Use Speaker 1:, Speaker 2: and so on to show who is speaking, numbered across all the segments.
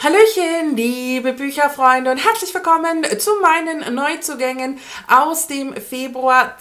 Speaker 1: Hallöchen, liebe Bücherfreunde und herzlich willkommen zu meinen Neuzugängen aus dem Februar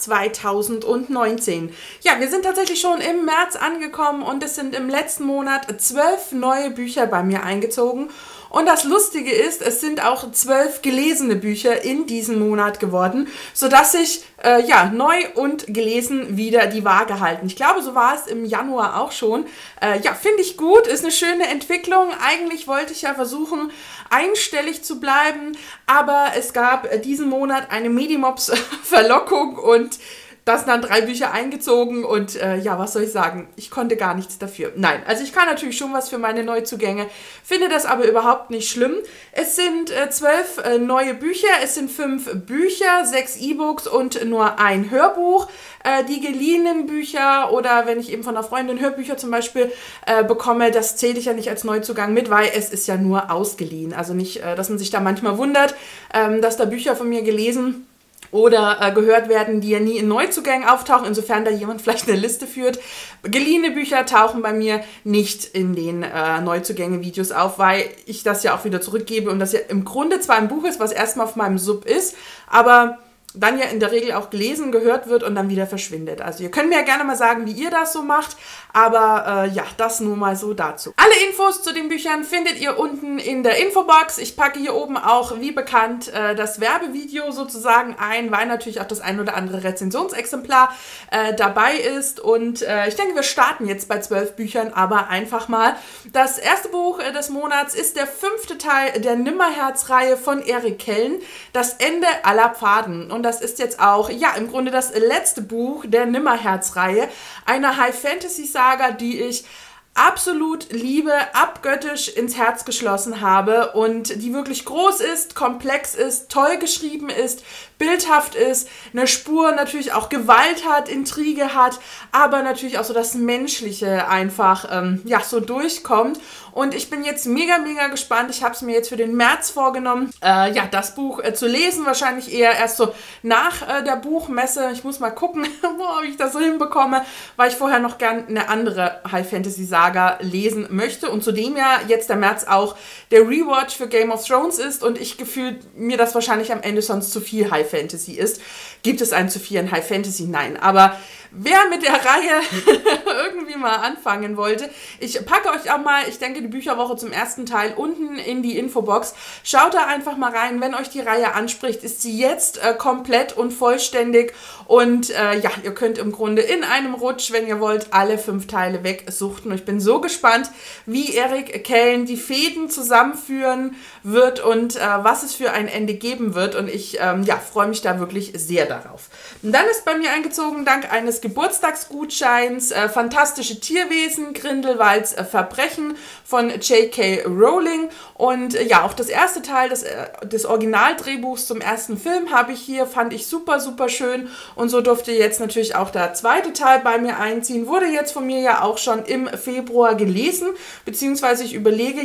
Speaker 1: 2019. Ja, wir sind tatsächlich schon im März angekommen und es sind im letzten Monat 12 neue Bücher bei mir eingezogen. Und das Lustige ist, es sind auch 12 gelesene Bücher in diesem Monat geworden, sodass sich neu und gelesen wieder die Waage halten. Ich glaube, so war es im Januar auch schon. Finde ich gut, ist eine schöne Entwicklung. Eigentlich wollte ich ja versuchen, einstellig zu bleiben, aber es gab diesen Monat eine Medimobs-Verlockung und das sind dann 3 Bücher eingezogen und was soll ich sagen? Ich konnte gar nichts dafür. Nein, also ich kann natürlich schon was für meine Neuzugänge, finde das aber überhaupt nicht schlimm. Es sind 12 neue Bücher, es sind 5 Bücher, 6 E-Books und nur ein Hörbuch. Die geliehenen Bücher oder wenn ich eben von einer Freundin Hörbücher zum Beispiel bekomme, das zähle ich ja nicht als Neuzugang mit, weil es ist ja nur ausgeliehen. Also nicht, dass man sich da manchmal wundert, dass da Bücher von mir gelesen oder gehört werden, die ja nie in Neuzugängen auftauchen, insofern da jemand vielleicht eine Liste führt. Geliehene Bücher tauchen bei mir nicht in den Neuzugänge-Videos auf, weil ich das ja auch wieder zurückgebe und das ja im Grunde zwar ein Buch ist, was erstmal auf meinem Sub ist, aber dann ja in der Regel auch gelesen, gehört wird und dann wieder verschwindet. Also ihr könnt mir ja gerne mal sagen, wie ihr das so macht, aber das nur mal so dazu. Alle Infos zu den Büchern findet ihr unten in der Infobox. Ich packe hier oben auch, wie bekannt, das Werbevideo sozusagen ein, weil natürlich auch das ein oder andere Rezensionsexemplar dabei ist. Und ich denke, wir starten jetzt bei 12 Büchern, aber einfach mal. Das erste Buch des Monats ist der 5. Teil der Nimmerherz-Reihe von Erik Kellen, Das Ende aller Pfaden. Und das ist jetzt auch, im Grunde das letzte Buch der Nimmerherz-Reihe, eine High-Fantasy-Saga, die ich absolut liebe, abgöttisch ins Herz geschlossen habe und die wirklich groß ist, komplex ist, toll geschrieben ist, bildhaft ist, eine Spur natürlich auch Gewalt hat, Intrige hat, aber natürlich auch so das Menschliche einfach so durchkommt. Und ich bin jetzt mega, mega gespannt. Ich habe es mir jetzt für den März vorgenommen, das Buch zu lesen. Wahrscheinlich eher erst so nach der Buchmesse. Ich muss mal gucken, ob ich das so hinbekomme, weil ich vorher noch gern eine andere High-Fantasy-Saga lesen möchte. Und zudem ja jetzt der März auch der Rewatch für Game of Thrones ist und ich gefühlt mir das wahrscheinlich am Ende sonst zu viel High-Fantasy ist. Gibt es einen zu viel in High-Fantasy? Nein. Aber wer mit der Reihe irgendwie mal anfangen wollte, ich packe euch auch mal, ich denke, die Bücherwoche zum ersten Teil unten in die Infobox. Schaut da einfach mal rein, wenn euch die Reihe anspricht, ist sie jetzt komplett und vollständig und ihr könnt im Grunde in einem Rutsch, wenn ihr wollt, alle 5 Teile wegsuchten. Und ich bin so gespannt, wie Erik Kellen die Fäden zusammenführen wird und was es für ein Ende geben wird und ich freue mich da wirklich sehr darauf. Und dann ist bei mir eingezogen, dank eines Geburtstagsgutscheins, Fantastische Tierwesen, Grindelwalds Verbrechen von J.K. Rowling und auch das erste Teil des Originaldrehbuchs zum ersten Film habe ich hier, fand ich super, super schön und so durfte jetzt natürlich auch der zweite Teil bei mir einziehen, wurde jetzt von mir ja auch schon im Februar gelesen, beziehungsweise ich überlege,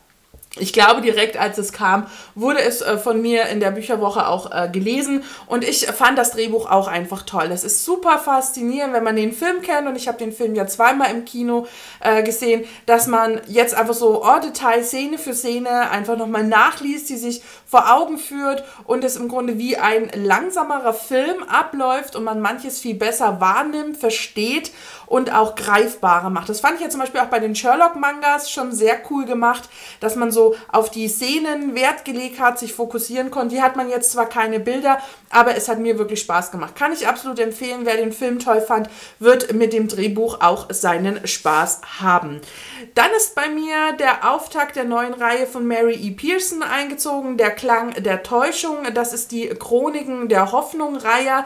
Speaker 1: ich glaube, direkt als es kam, wurde es von mir in der Bücherwoche auch gelesen und ich fand das Drehbuch auch einfach toll. Es ist super faszinierend, wenn man den Film kennt und ich habe den Film ja zweimal im Kino gesehen, dass man jetzt einfach so en Detail, Szene für Szene einfach nochmal nachliest, die sich vor Augen führt und es im Grunde wie ein langsamerer Film abläuft und man manches viel besser wahrnimmt, versteht und auch greifbarer macht. Das fand ich ja zum Beispiel auch bei den Sherlock-Mangas schon sehr cool gemacht, dass man so auf die Szenen Wert gelegt hat, sich fokussieren konnte. Hier hat man jetzt zwar keine Bilder, aber es hat mir wirklich Spaß gemacht. Kann ich absolut empfehlen. Wer den Film toll fand, wird mit dem Drehbuch auch seinen Spaß haben. Dann ist bei mir der Auftakt der neuen Reihe von Mary E. Pearson eingezogen, Der Klang der Täuschung. Das ist die Chroniken der Hoffnung-Reihe.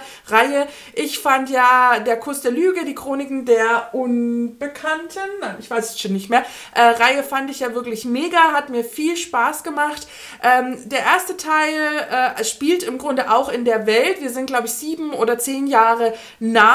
Speaker 1: Ich fand ja Der Kuss der Lüge, die Chroniken der Unbekannten, ich weiß es schon nicht mehr, Reihe fand ich ja wirklich mega, hat mir viel Spaß gemacht. Der erste Teil spielt im Grunde auch in der Welt. Wir sind, glaube ich, 7 oder 10 Jahre nach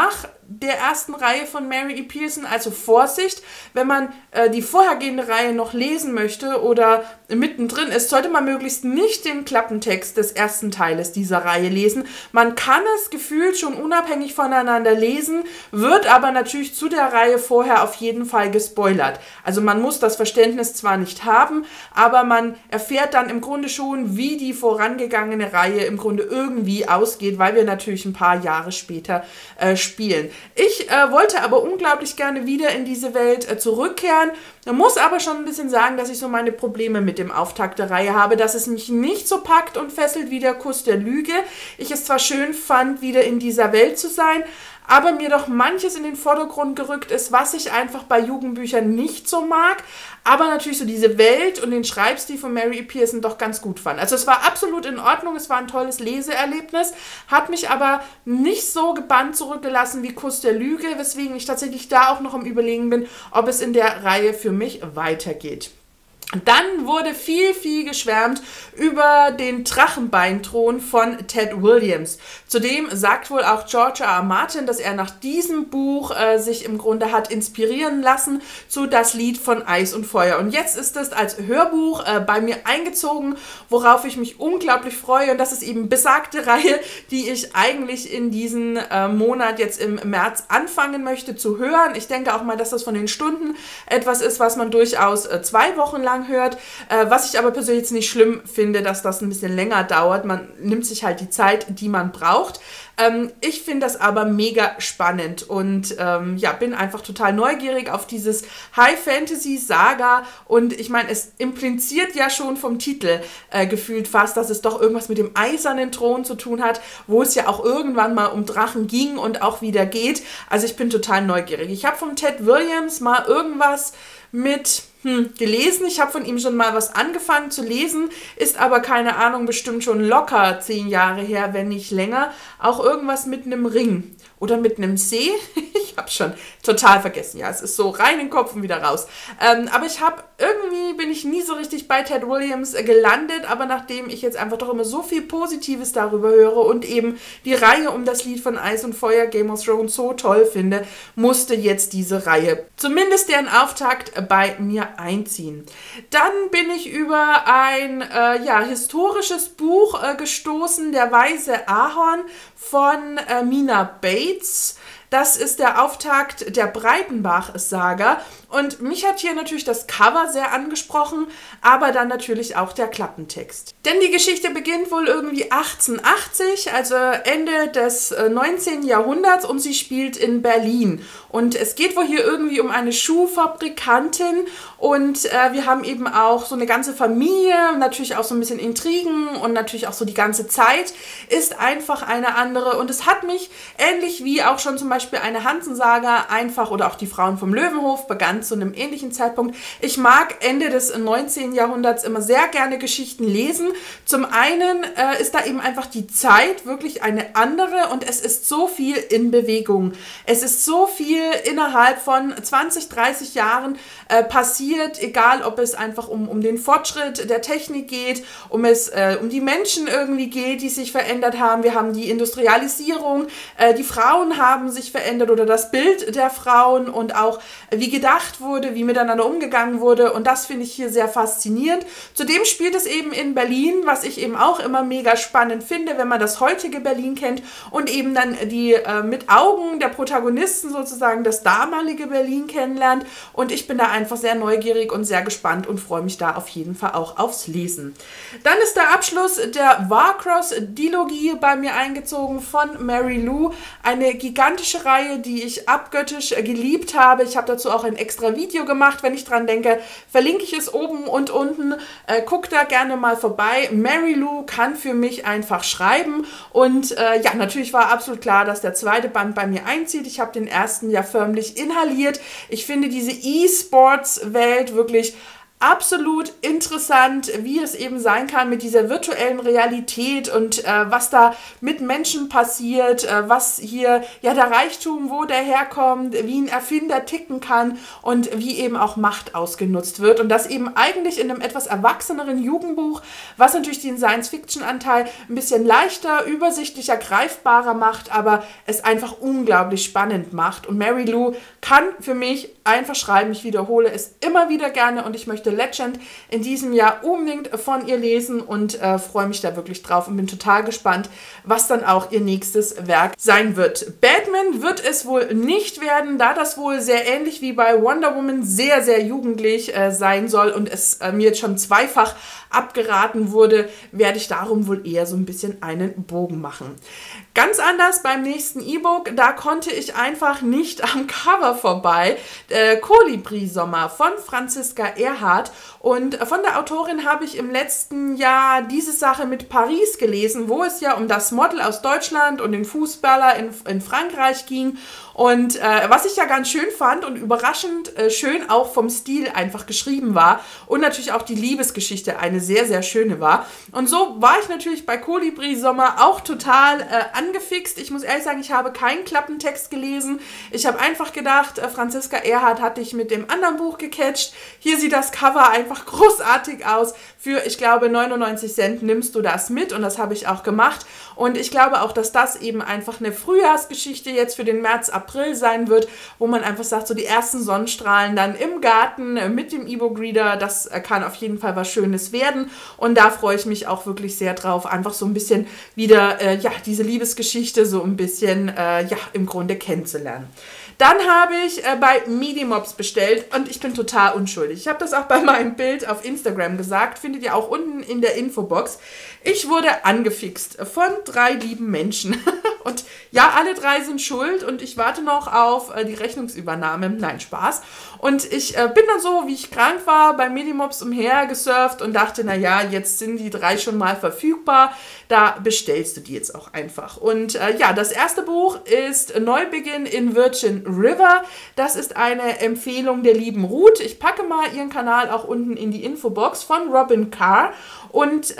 Speaker 1: der ersten Reihe von Mary E. Pearson, also Vorsicht, wenn man die vorhergehende Reihe noch lesen möchte oder mittendrin ist, sollte man möglichst nicht den Klappentext des ersten Teiles dieser Reihe lesen. Man kann es gefühlt schon unabhängig voneinander lesen, wird aber natürlich zu der Reihe vorher auf jeden Fall gespoilert. Also man muss das Verständnis zwar nicht haben, aber man erfährt dann im Grunde schon, wie die vorangegangene Reihe im Grunde irgendwie ausgeht, weil wir natürlich ein paar Jahre später spielen. Ich wollte aber unglaublich gerne wieder in diese Welt zurückkehren. Man muss aber schon ein bisschen sagen, dass ich so meine Probleme mit dem Auftakt der Reihe habe, dass es mich nicht so packt und fesselt wie der Kuss der Lüge. Ich es zwar schön fand, wieder in dieser Welt zu sein, aber mir doch manches in den Vordergrund gerückt ist, was ich einfach bei Jugendbüchern nicht so mag, aber natürlich so diese Welt und den Schreibstil von Mary E. Pearson doch ganz gut fand. Also es war absolut in Ordnung, es war ein tolles Leseerlebnis, hat mich aber nicht so gebannt zurückgelassen wie Kuss der Lüge, weswegen ich tatsächlich da auch noch am Überlegen bin, ob es in der Reihe für mich weitergeht. Dann wurde viel geschwärmt über den Drachenbeinthron von Ted Williams. Zudem sagt wohl auch George R. R. Martin, dass er nach diesem Buch sich im Grunde hat inspirieren lassen zu Das Lied von Eis und Feuer. Und jetzt ist es als Hörbuch bei mir eingezogen, worauf ich mich unglaublich freue. Und das ist eben besagte Reihe, die ich eigentlich in diesem Monat jetzt im März anfangen möchte zu hören. Ich denke auch mal, dass das von den Stunden etwas ist, was man durchaus 2 Wochen lang hört, was ich aber persönlich jetzt nicht schlimm finde, dass das ein bisschen länger dauert. Man nimmt sich halt die Zeit, die man braucht. Ich finde das aber mega spannend und ja, bin einfach total neugierig auf dieses High-Fantasy-Saga und ich meine, es impliziert ja schon vom Titel gefühlt fast, dass es doch irgendwas mit dem eisernen Thron zu tun hat, wo es ja auch irgendwann mal um Drachen ging und auch wieder geht. Also ich bin total neugierig. Ich habe von Ted Williams mal irgendwas mit gelesen. Ich habe von ihm schon mal was angefangen zu lesen, ist aber, keine Ahnung, bestimmt schon locker 10 Jahre her, wenn nicht länger. Auch irgendwas mit einem Ring oder mit einem See. Ich habe schon total vergessen. Ja, es ist so rein in den Kopf und wieder raus. Aber irgendwie bin ich nie so richtig bei Ted Williams gelandet, aber nachdem ich jetzt einfach doch immer so viel Positives darüber höre und eben die Reihe um das Lied von Eis und Feuer, Game of Thrones, so toll finde, musste jetzt diese Reihe, zumindest deren Auftakt, bei mir einziehen. Dann bin ich über ein historisches Buch gestoßen, Der Weise Ahorn von Mina Bates. Das ist der Auftakt der Breitenbach-Saga und mich hat hier natürlich das Cover sehr angesprochen, aber dann natürlich auch der Klappentext. Denn die Geschichte beginnt wohl irgendwie 1880, also Ende des 19. Jahrhunderts und sie spielt in Berlin. Und es geht wohl hier irgendwie um eine Schuhfabrikantin und wir haben eben auch so eine ganze Familie, natürlich auch so ein bisschen Intrigen und natürlich auch so die ganze Zeit ist einfach eine andere und es hat mich ähnlich wie auch schon zum Beispiel eine Hansen-Saga einfach oder auch die Frauen vom Löwenhof begann zu einem ähnlichen Zeitpunkt. Ich mag Ende des 19. Jahrhunderts immer sehr gerne Geschichten lesen. Zum einen ist da eben einfach die Zeit wirklich eine andere und es ist so viel in Bewegung. Es ist so viel innerhalb von 20, 30 Jahren passiert, egal ob es einfach um den Fortschritt der Technik geht, um die Menschen irgendwie geht, die sich verändert haben. Wir haben die Industrialisierung, die Frauen haben sich verändert oder das Bild der Frauen und auch wie gedacht wurde, wie miteinander umgegangen wurde und das finde ich hier sehr faszinierend. Zudem spielt es eben in Berlin, was ich eben auch immer mega spannend finde, wenn man das heutige Berlin kennt und eben dann die mit Augen der Protagonisten sozusagen das damalige Berlin kennenlernt und ich bin da einfach sehr neugierig und sehr gespannt und freue mich da auf jeden Fall auch aufs Lesen. Dann ist der Abschluss der Warcross-Dilogie bei mir eingezogen von Mary Lou, eine gigantische Reihe, die ich abgöttisch geliebt habe. Ich habe dazu auch ein extra Video gemacht, wenn ich dran denke, verlinke ich es oben und unten. Guckt da gerne mal vorbei. Mary Lou kann für mich einfach schreiben und ja, natürlich war absolut klar, dass der zweite Band bei mir einzieht. Ich habe den ersten ja förmlich inhaliert. Ich finde diese E-Sports-Welt wirklich absolut interessant, wie es eben sein kann mit dieser virtuellen Realität und was da mit Menschen passiert, was hier ja der Reichtum, wo der herkommt, wie ein Erfinder ticken kann und wie eben auch Macht ausgenutzt wird. Und das eben eigentlich in einem etwas erwachseneren Jugendbuch, was natürlich den Science-Fiction-Anteil ein bisschen leichter, übersichtlicher, greifbarer macht, aber es einfach unglaublich spannend macht. Und Mary Lou kann für mich einfach schreiben. Ich wiederhole es immer wieder gerne und ich möchte Legend in diesem Jahr unbedingt von ihr lesen und freue mich da wirklich drauf und bin total gespannt, was dann auch ihr nächstes Werk sein wird. Batman wird es wohl nicht werden, da das wohl sehr ähnlich wie bei Wonder Woman sehr, sehr jugendlich sein soll und es mir jetzt schon zweifach abgeraten wurde, werde ich darum wohl eher so ein bisschen einen Bogen machen. Ganz anders beim nächsten E-Book, da konnte ich einfach nicht am Cover vorbei. Kolibri-Sommer von Franziska Erhardt. Und von der Autorin habe ich im letzten Jahr diese Sache mit Paris gelesen, wo es ja um das Model aus Deutschland und den Fußballer in Frankreich ging. Und was ich ja ganz schön fand und überraschend schön auch vom Stil einfach geschrieben war und natürlich auch die Liebesgeschichte eine sehr, sehr schöne war. Und so war ich natürlich bei Kolibri Sommer auch total angefixt. Ich muss ehrlich sagen, ich habe keinen Klappentext gelesen. Ich habe einfach gedacht, Franziska Erhardt hat dich mit dem anderen Buch gecatcht. Hier sieht das Cover einfach großartig aus. Für, ich glaube, 99 Cent nimmst du das mit und das habe ich auch gemacht. Und ich glaube auch, dass das eben einfach eine Frühjahrsgeschichte jetzt für den März, April sein wird, wo man einfach sagt, so die ersten Sonnenstrahlen dann im Garten mit dem E-Book-Reader, das kann auf jeden Fall was Schönes werden. Und da freue ich mich auch wirklich sehr drauf, einfach so ein bisschen wieder, diese Liebesgeschichte so ein bisschen, im Grunde kennenzulernen. Dann habe ich bei Medimobs bestellt und ich bin total unschuldig. Ich habe das auch bei meinem Bild auf Instagram gesagt, findet ihr auch unten in der Infobox. Ich wurde angefixt von 3 lieben Menschen und ja, alle 3 sind schuld und ich warte noch auf die Rechnungsübernahme. Nein, Spaß. Und ich bin dann so, wie ich krank war, bei Medimobs umhergesurft und dachte, naja, jetzt sind die 3 schon mal verfügbar, da bestellst du die jetzt auch einfach. Und das erste Buch ist Neubeginn in Virgin River. Das ist eine Empfehlung der lieben Ruth. Ich packe mal ihren Kanal auch unten in die Infobox von Robin Carr und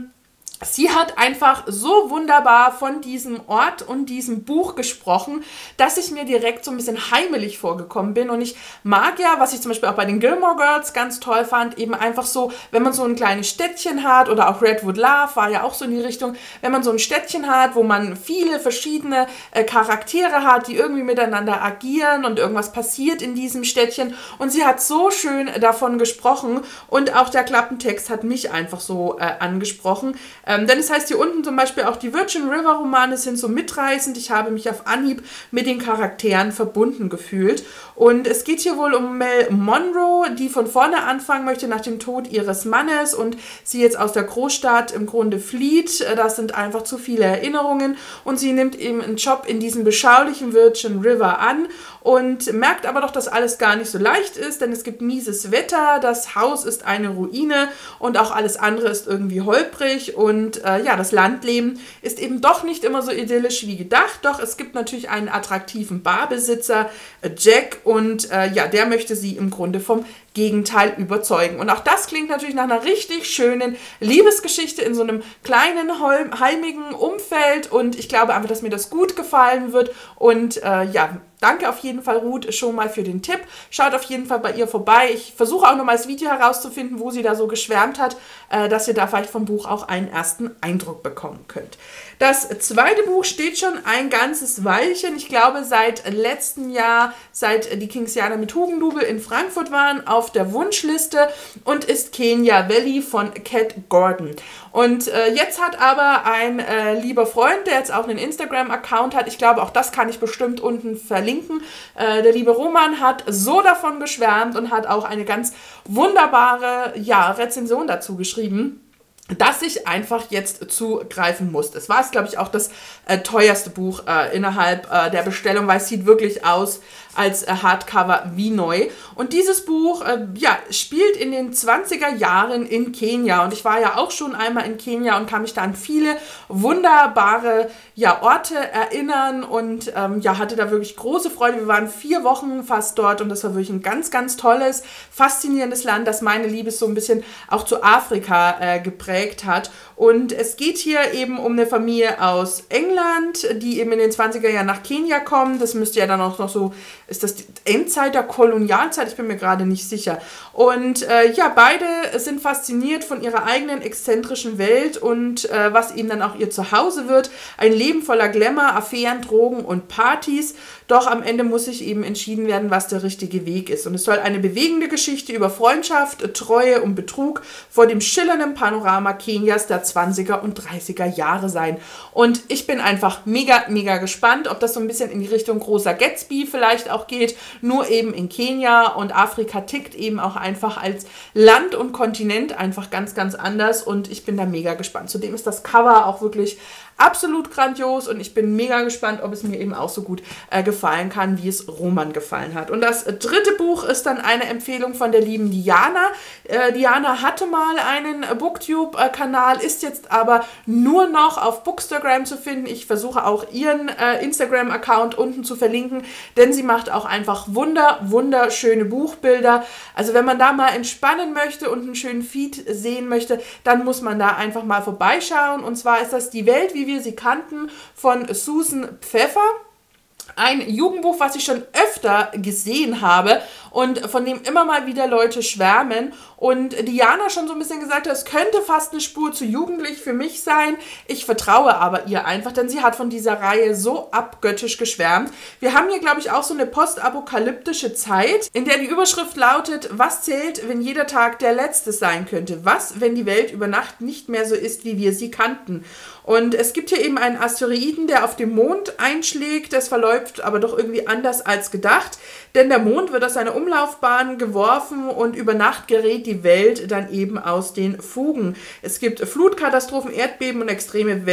Speaker 1: sie hat einfach so wunderbar von diesem Ort und diesem Buch gesprochen, dass ich mir direkt so ein bisschen heimelig vorgekommen bin. Und ich mag ja, was ich zum Beispiel auch bei den Gilmore Girls ganz toll fand, eben einfach so, wenn man so ein kleines Städtchen hat oder auch Redwood Love war ja auch so in die Richtung, wenn man so ein Städtchen hat, wo man viele verschiedene Charaktere hat, die irgendwie miteinander agieren und irgendwas passiert in diesem Städtchen. Und sie hat so schön davon gesprochen und auch der Klappentext hat mich einfach so angesprochen. Denn es heißt hier unten zum Beispiel auch, die Virgin River Romane sind so mitreißend. Ich habe mich auf Anhieb mit den Charakteren verbunden gefühlt. Und es geht hier wohl um Mel Monroe, die von vorne anfangen möchte nach dem Tod ihres Mannes und sie jetzt aus der Großstadt im Grunde flieht. Das sind einfach zu viele Erinnerungen und sie nimmt eben einen Job in diesem beschaulichen Virgin River an und merkt aber doch, dass alles gar nicht so leicht ist, denn es gibt mieses Wetter, das Haus ist eine Ruine und auch alles andere ist irgendwie holprig und das Landleben ist eben doch nicht immer so idyllisch wie gedacht, doch es gibt natürlich einen attraktiven Barbesitzer, Jack, und der möchte sie im Grunde vom Gegenteil überzeugen. Und auch das klingt natürlich nach einer richtig schönen Liebesgeschichte in so einem kleinen, heimigen Umfeld und ich glaube einfach, dass mir das gut gefallen wird und danke auf jeden Fall Ruth schon mal für den Tipp. Schaut auf jeden Fall bei ihr vorbei. Ich versuche auch nochmal das Video herauszufinden, wo sie da so geschwärmt hat, dass ihr da vielleicht vom Buch auch einen ersten Eindruck bekommen könnt. Das zweite Buch steht schon ein ganzes Weilchen. Ich glaube, seit letztem Jahr, seit die Kingsianer mit Hugendubel in Frankfurt waren, auf der Wunschliste und ist Kenya Valley von Kat Gordon. Und jetzt hat aber ein lieber Freund, der jetzt auch einen Instagram-Account hat, ich glaube, auch das kann ich bestimmt unten verlinken, der liebe Roman hat so davon geschwärmt und hat auch eine ganz wunderbare Rezension dazu geschrieben, dass ich einfach jetzt zugreifen musste. Es war, glaube ich, auch das teuerste Buch innerhalb der Bestellung, weil es sieht wirklich aus als Hardcover wie neu. Und dieses Buch ja, spielt in den 20er Jahren in Kenia. Und ich war ja auch schon einmal in Kenia und kann mich da an viele wunderbare ja, Orte erinnern und ja, hatte da wirklich große Freude. Wir waren 4 Wochen fast dort und das war wirklich ein ganz, ganz tolles, faszinierendes Land, das meine Liebe so ein bisschen auch zu Afrika geprägt hat. Und es geht hier eben um eine Familie aus England, die eben in den 20er Jahren nach Kenia kommen. Das müsste ja dann auch noch so, ist das die Endzeit der Kolonialzeit? Ich bin mir gerade nicht sicher. Und ja, beide sind fasziniert von ihrer eigenen exzentrischen Welt und was eben dann auch ihr Zuhause wird. Ein Leben voller Glamour, Affären, Drogen und Partys. Doch am Ende muss sich eben entschieden werden, was der richtige Weg ist. Und es soll eine bewegende Geschichte über Freundschaft, Treue und Betrug vor dem schillernden Panorama Kenias der 20er und 30er Jahre sein. Und ich bin einfach mega, mega gespannt, ob das so ein bisschen in die Richtung großer Gatsby vielleicht auch geht, nur eben in Kenia, und Afrika tickt eben auch einfach als Land und Kontinent einfach ganz, ganz anders und ich bin da mega gespannt. Zudem ist das Cover auch wirklich absolut grandios und ich bin mega gespannt, ob es mir eben auch so gut gefallen kann, wie es Roman gefallen hat. Und das dritte Buch ist dann eine Empfehlung von der lieben Diana. Diana hatte mal einen Booktube-Kanal, ist jetzt aber nur noch auf Bookstagram zu finden. Ich versuche auch ihren Instagram-Account unten zu verlinken, denn sie macht auch einfach wunderschöne Buchbilder. Also wenn man da mal entspannen möchte und einen schönen Feed sehen möchte, dann muss man da einfach mal vorbeischauen. Und zwar ist das Die Welt, wie wir sie kannten, von Susan Pfeffer. Ein Jugendbuch, was ich schon öfter gesehen habe und von dem immer mal wieder Leute schwärmen. Und Diana schon so ein bisschen gesagt hat, es könnte fast eine Spur zu jugendlich für mich sein. Ich vertraue aber ihr einfach, denn sie hat von dieser Reihe so abgöttisch geschwärmt. Wir haben hier, glaube ich, auch so eine postapokalyptische Zeit, in der die Überschrift lautet: Was zählt, wenn jeder Tag der letzte sein könnte? Was, wenn die Welt über Nacht nicht mehr so ist, wie wir sie kannten? Und es gibt hier eben einen Asteroiden, der auf dem Mond einschlägt. Das verläuft aber doch irgendwie anders als gedacht, denn der Mond wird aus seiner Umlaufbahn geworfen und über Nacht gerät die Welt dann eben aus den Fugen. Es gibt Flutkatastrophen, Erdbeben und extreme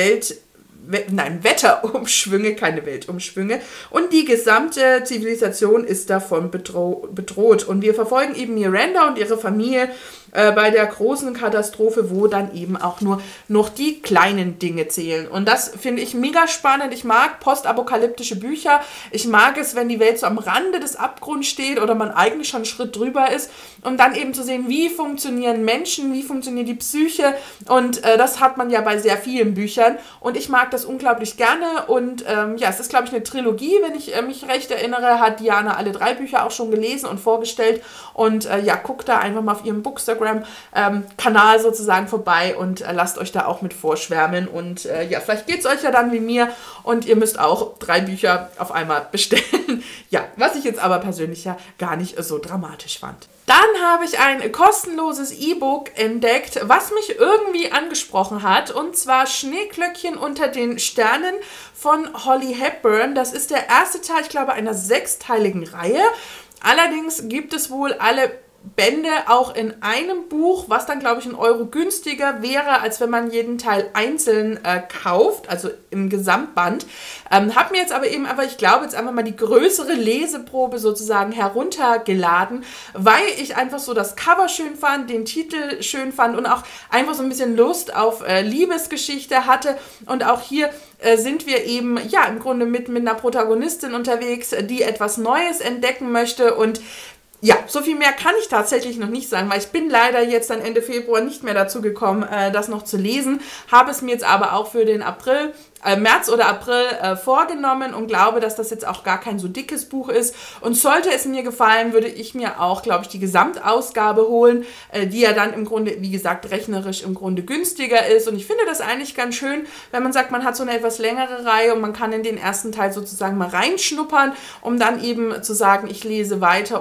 Speaker 1: Wetterumschwünge, keine Weltumschwünge. Und die gesamte Zivilisation ist davon bedroht. Und wir verfolgen eben Miranda und ihre Familie bei der großen Katastrophe, wo dann eben auch nur noch die kleinen Dinge zählen. Und das finde ich mega spannend. Ich mag postapokalyptische Bücher. Ich mag es, wenn die Welt so am Rande des Abgrunds steht oder man eigentlich schon einen Schritt drüber ist, um dann eben zu sehen, wie funktionieren Menschen, wie funktioniert die Psyche. Und das hat man ja bei sehr vielen Büchern. Und ich mag das unglaublich gerne. Und ja, es ist, glaube ich, eine Trilogie, wenn ich mich recht erinnere, hat Diana alle 3 Bücher auch schon gelesen und vorgestellt. Und ja, guckt da einfach mal auf ihrem Bookstagram-Kanal sozusagen vorbei und lasst euch da auch mit vorschwärmen. Und ja, vielleicht geht es euch ja dann wie mir und ihr müsst auch 3 Bücher auf einmal bestellen. Ja, was ich jetzt aber persönlich ja gar nicht so dramatisch fand. Dann habe ich ein kostenloses E-Book entdeckt, was mich irgendwie angesprochen hat, und zwar Schneeglöckchen unter den Sternen von Holly Hepburn. Das ist der erste Teil, ich glaube, einer 6-teiligen Reihe. Allerdings gibt es wohl alle Bände auch in einem Buch, was dann, glaube ich, €1 günstiger wäre, als wenn man jeden Teil einzeln kauft, also im Gesamtband. Hab mir jetzt aber eben ich glaube, jetzt einfach mal die größere Leseprobe sozusagen heruntergeladen, weil ich einfach so das Cover schön fand, den Titel schön fand und auch einfach so ein bisschen Lust auf Liebesgeschichte hatte. Und auch hier sind wir eben, ja, im Grunde mit einer Protagonistin unterwegs, die etwas Neues entdecken möchte. Und ja, so viel mehr kann ich tatsächlich noch nicht sagen, weil ich bin leider jetzt dann Ende Februar nicht mehr dazu gekommen, das noch zu lesen. Habe es mir jetzt aber auch für den März oder April vorgenommen und glaube, dass das jetzt auch gar kein so dickes Buch ist. Und sollte es mir gefallen, würde ich mir auch, glaube ich, die Gesamtausgabe holen, die ja dann im Grunde, wie gesagt, rechnerisch im Grunde günstiger ist. Und ich finde das eigentlich ganz schön, wenn man sagt, man hat so eine etwas längere Reihe und man kann in den ersten Teil sozusagen mal reinschnuppern, um dann eben zu sagen, ich lese weiter oder nicht.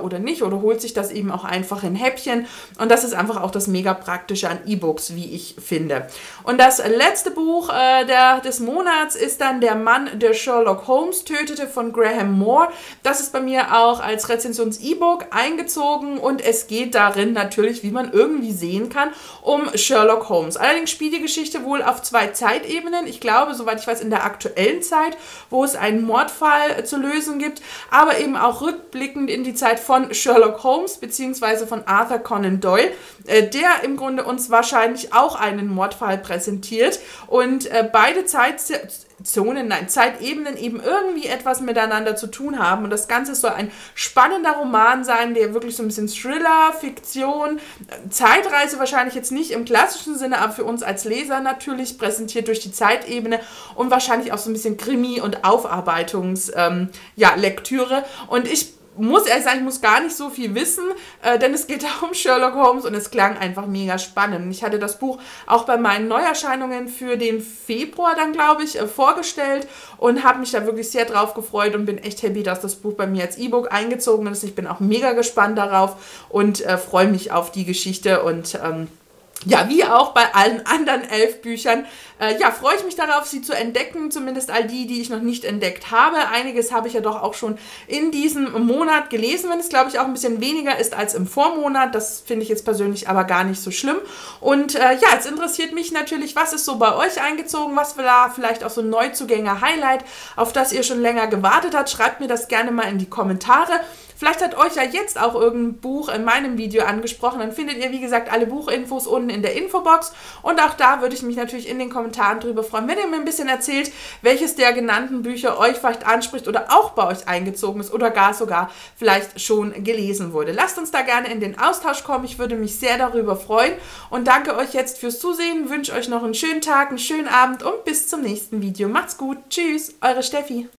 Speaker 1: oder holt sich das eben auch einfach in Häppchen. Und das ist einfach auch das mega praktische an E-Books, wie ich finde. Und das letzte Buch des Monats ist dann Der Mann, der Sherlock Holmes tötete von Graham Moore. Das ist bei mir auch als Rezensions-E-Book eingezogen und es geht darin natürlich, wie man irgendwie sehen kann, um Sherlock Holmes. Allerdings spielt die Geschichte wohl auf 2 Zeitebenen. Ich glaube, soweit ich weiß, in der aktuellen Zeit, wo es einen Mordfall zu lösen gibt, aber eben auch rückblickend in die Zeit von Sherlock Holmes bzw. von Arthur Conan Doyle, der im Grunde uns wahrscheinlich auch einen Mordfall präsentiert und beide Zeitebenen eben irgendwie etwas miteinander zu tun haben. Und das Ganze soll ein spannender Roman sein, der wirklich so ein bisschen Thriller, Fiktion, Zeitreise wahrscheinlich jetzt nicht im klassischen Sinne, aber für uns als Leser natürlich präsentiert durch die Zeitebene und wahrscheinlich auch so ein bisschen Krimi- und Aufarbeitungslektüre. Und ich muss ehrlich sagen, ich muss gar nicht so viel wissen, denn es geht da um Sherlock Holmes und es klang einfach mega spannend. Ich hatte das Buch auch bei meinen Neuerscheinungen für den Februar dann, glaube ich, vorgestellt und habe mich da wirklich sehr drauf gefreut und bin echt happy, dass das Buch bei mir als E-Book eingezogen ist. Ich bin auch mega gespannt darauf und freue mich auf die Geschichte und ja, wie auch bei allen anderen 11 Büchern, freue ich mich darauf, sie zu entdecken, zumindest all die ich noch nicht entdeckt habe. Einiges habe ich ja doch auch schon in diesem Monat gelesen, wenn es, glaube ich, auch ein bisschen weniger ist als im Vormonat. Das finde ich jetzt persönlich aber gar nicht so schlimm. Und jetzt interessiert mich natürlich, was ist so bei euch eingezogen, was war vielleicht auch so ein Neuzugänger-Highlight, auf das ihr schon länger gewartet habt. Schreibt mir das gerne mal in die Kommentare. Vielleicht hat euch ja jetzt auch irgendein Buch in meinem Video angesprochen. Dann findet ihr, wie gesagt, alle Buchinfos unten in der Infobox. Und auch da würde ich mich natürlich in den Kommentaren drüber freuen, wenn ihr mir ein bisschen erzählt, welches der genannten Bücher euch vielleicht anspricht oder auch bei euch eingezogen ist oder gar sogar vielleicht schon gelesen wurde. Lasst uns da gerne in den Austausch kommen. Ich würde mich sehr darüber freuen. Und danke euch jetzt fürs Zusehen. Wünsche euch noch einen schönen Tag, einen schönen Abend und bis zum nächsten Video. Macht's gut. Tschüss, eure Steffi.